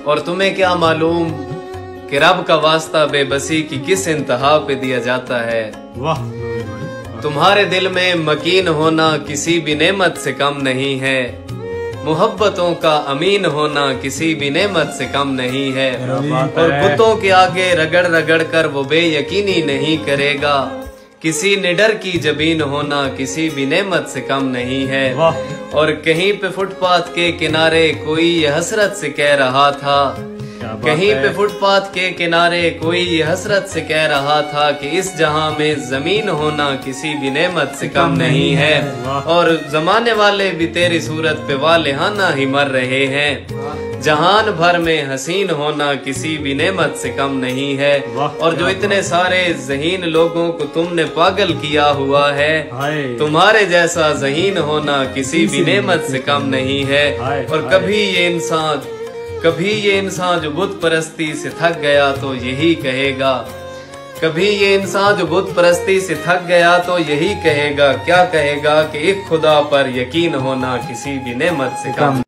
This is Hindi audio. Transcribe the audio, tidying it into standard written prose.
और तुम्हें क्या मालूम कि रब का वास्ता बेबसी की किस इंतहा पे दिया जाता है। वाह। तुम्हारे दिल में मकीन होना किसी भी नेमत से कम नहीं है, मोहब्बतों का अमीन होना किसी भी नेमत से कम नहीं है। और बुतों के आगे रगड़ रगड़ कर वो बेयकीनी नहीं करेगा, किसी निडर की जबीन होना किसी भी नेमत से कम नहीं है। और कहीं पे फुटपाथ के किनारे कोई ये हसरत से कह रहा था, कहीं पे फुटपाथ के किनारे कोई ये हसरत से कह रहा था कि इस जहां में जमीन होना किसी भी नेमत से कम नहीं है। और जमाने वाले भी तेरी सूरत पे वालेहाना ही मर रहे हैं, जहान भर में हसीन होना किसी भी नेमत से कम नहीं है। और जो इतने सारे ज़हीन लोगों को तुमने पागल किया हुआ है, तुम्हारे जैसा ज़हीन होना किसी भी नेमत से कम नहीं है। और कभी ये इंसान जो बुत परस्ती से थक गया तो यही कहेगा, कभी ये इंसान जो बुत परस्ती से थक गया तो यही कहेगा, क्या कहेगा कि एक खुदा पर यकीन होना किसी भी नेमत से कम